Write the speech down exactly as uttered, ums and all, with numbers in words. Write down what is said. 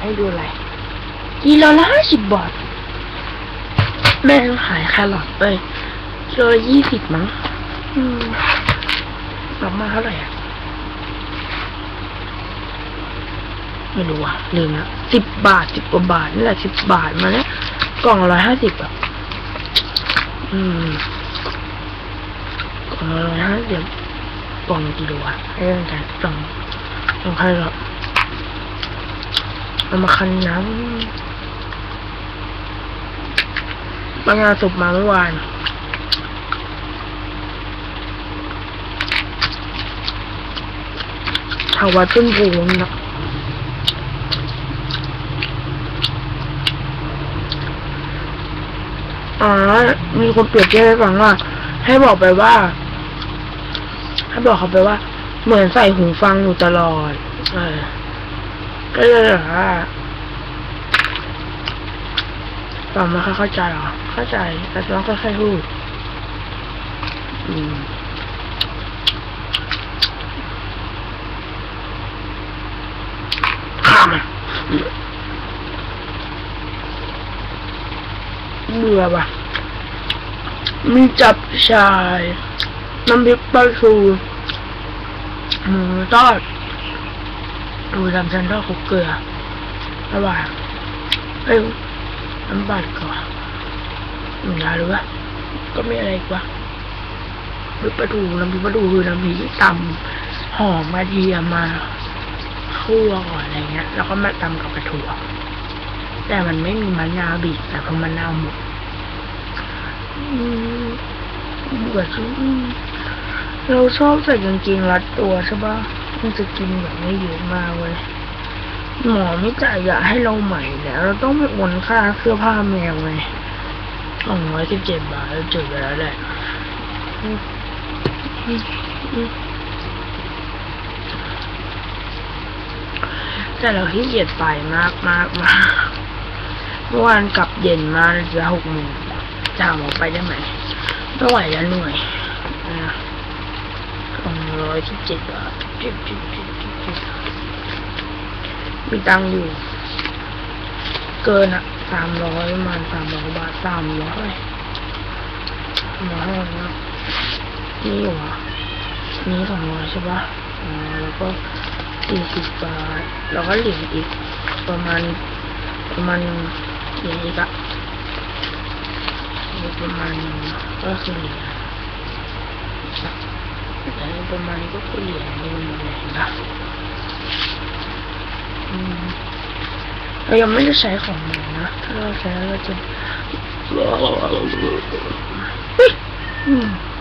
ให้ดูอะไรกิโลละห้าสิบบาทแม่ขายแครอทไปกิโลละยี่สิบมั้งอืมรับมาเท่าไหร่อ่ะไม่รู้อ่ะลืมละสิบบาทสิบกว่าบาทนี่แหละสิบบาทมาเนี่ยกล่องร้อยห้าสิบอ่ะอืมกล่องร้อยห้าสิบกล่องกิโลอ่ะให้กันกันกล่องกล่องใครหรอเอามาคั้นน้ำบางงานศพมาเมื่อวานแถววัดต้นบูนนะอ๋อมีคนเปรียบเทียบให้ฟังว่าให้บอกไปว่าให้บอกเขาไปว่าเหมือนใส่หูฟังอยู่ตลอดเออก็เลยเหรอฟังไม่ค่อยเข้าใจหรอเข้าใจแต่ต้องค่อยๆพูดอืมข้ามเบื่อปะมีจับชายน้ำพริกปลาทูหมูทอดดูทำซันทอดคลุกเกลือระหว่างเอ้ยน้ำบัตรก่อนหนึ่งยาหรือวะก็ไม่อะไรกว่าน้ำพริกปลาทูน้ำพริกปลาทูคือน้ำพริกตำหอมกระเทียมมาคั่วก่อนอะไรเงี้ยแล้วก็มาตำกับกระถั่วแต่มันไม่มีมะนาวบีบแต่พอมะนาวหมดเบื่อชิ้นเราชอบใส่กางเกงรัดตัวใช่ปะมันจะกินแบบไม่เยอะมากเลยหมอไม่จ่ายยาให้เราใหม่แล้วเราต้องไปโอนค่าเสื้อผ้าแมวไงสองร้อยสิบเจ็ดบาทแล้วจุดไปแล้วแหละแต่เราขี้เกียจไปมากมากมากเมื่อวานกลับเย็นมาจะหกโมงจะหมอไปได้ไหมไม่ไหวแล้วเหนื่อยนะสองร้อยสิบเจ็ดบาทจิ๊บจิ๊บจิ๊บจิ๊บจิ๊บมีตังค์อยู่เกินอ่ะสามร้อยประมาณสามร้อยบาทสามร้อยร้อยนะนี่อยู่อ่ะนี่สองร้อยใช่ปะอ๋อแล้วก็สี่สิบบาทแล้วก็เหรียญอีกประมาณประมาณเหรียญอีกอะประมาณก็คือเหรียญแต่ประมาณนี้ก็คือเหรียญนี่มันเหรียญนะอืมเรายังไม่ได้ใช้ของหนูนะถ้าเราใช้เราจะอืม